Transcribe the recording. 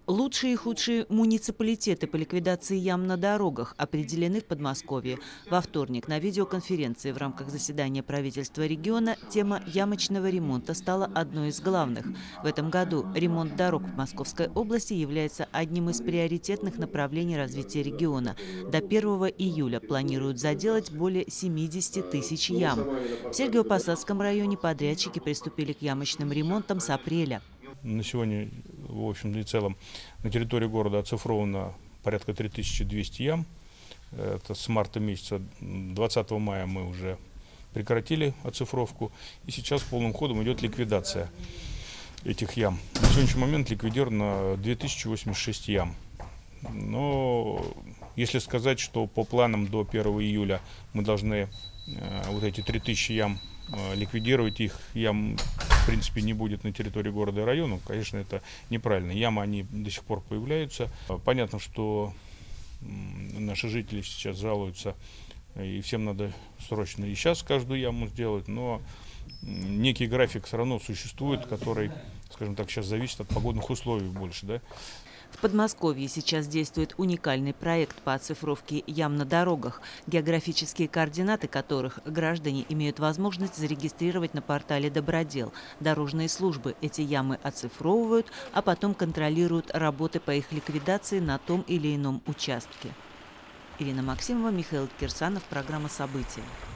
Лучшие и худшие муниципалитеты по ликвидации ям на дорогах определены в Подмосковье. Во вторник на видеоконференции в рамках заседания правительства региона тема ямочного ремонта стала одной из главных. В этом году ремонт дорог в Московской области является одним из приоритетных направлений развития региона. До 1 июля планируют заделать более 70 тысяч ям. В Сергиево-Посадском районе подрядчики приступили к ямочным ремонтам с апреля. На сегодня, в общем и целом, на территории города оцифровано порядка 3200 ям. Это с марта месяца, 20 мая мы уже прекратили оцифровку. И сейчас полным ходом идет ликвидация этих ям. На сегодняшний момент ликвидировано 2086 ям. Но если сказать, что по планам до 1 июля мы должны вот эти 3000 ям ликвидировать, их ям в принципе не будет на территории города и района, конечно, это неправильно. Ямы, они до сих пор появляются. Понятно, что наши жители сейчас жалуются, и всем надо срочно и сейчас каждую яму сделать, но некий график все равно существует, который, скажем так, сейчас зависит от погодных условий больше, да. В Подмосковье сейчас действует уникальный проект по оцифровке ям на дорогах, географические координаты которых граждане имеют возможность зарегистрировать на портале «Добродел». Дорожные службы эти ямы оцифровывают, а потом контролируют работы по их ликвидации на том или ином участке. Ирина Максимова, Михаил Кирсанов, программа «События».